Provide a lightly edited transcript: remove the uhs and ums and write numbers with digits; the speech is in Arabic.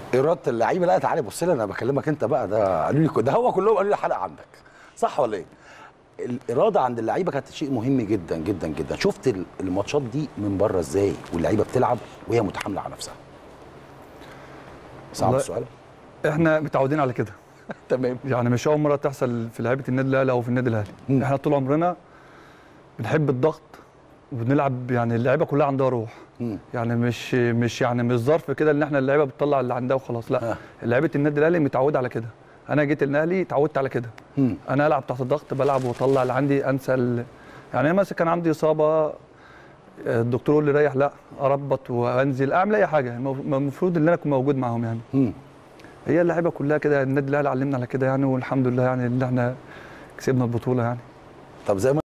اراده اللعيبه. لا تعالى بص لي، انا بكلمك انت بقى. ده قالوا لي ده هو كلهم قالوا لي حلقه عندك، صح ولا ايه؟ الاراده عند اللعيبه كانت شيء مهم جدا جدا جدا. شفت الماتشات دي من بره ازاي واللعيبه بتلعب وهي متحامله على نفسها؟ صعب السؤال. احنا متعودين على كده. تمام. يعني مش اول مره تحصل في لعيبه النادي الاهلي او في النادي الاهلي. احنا طول عمرنا بنحب الضغط وبنلعب، يعني اللعيبه كلها عندها روح. يعني مش يعني مش ظرف كده ان احنا اللعيبه بتطلع اللي عندها وخلاص، لا. لعيبه النادي الاهلي متعوده على كده. انا جيت الاهلي اتعودت على كده. انا العب تحت الضغط، بلعب واطلع اللي عندي، انسى يعني انا مثلا كان عندي اصابه، الدكتور يقول لي ريح، لا اربط وانزل اعمل اي حاجه، المفروض ان انا اكون موجود معاهم يعني. هي اللعيبه كلها كده، النادي الاهلي علمنا على كده يعني، والحمد لله يعني ان احنا كسبنا البطوله يعني. طب زي ما